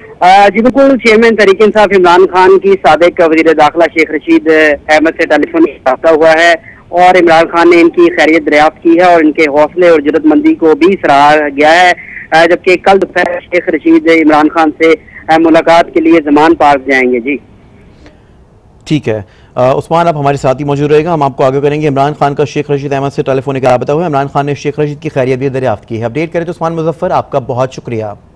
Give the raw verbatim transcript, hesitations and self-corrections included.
जी बिल्कुल, चेयरमैन तहरीक इंसाफ इमरान खान की साबिक वज़ीर दाखिला शेख रशीद अहमद से टेलीफोनिक रब्ता हुआ है और इमरान खान ने इनकी खैरियत दरियाफ्त की है और इनके हौसले और जुर्रतमंदी को भी सराहा गया है। जबकि कल दोपहर शेख रशीद इमरान खान से मुलाकात के लिए जमान पार्क जाएंगे। जी ठीक है उस्मान, आप हमारे साथ ही मौजूद रहेगा, हम आपको आगे करेंगे। इमरान खान का शेख रशीद अहमद से टेलीफोनिक रब्ता हुआ है। इमरान खान ने शेख रशीद की खैरियत भी दरियाफ्त की है। अपडेट करें तो उस्मान मुजफ्फर, आपका बहुत शुक्रिया।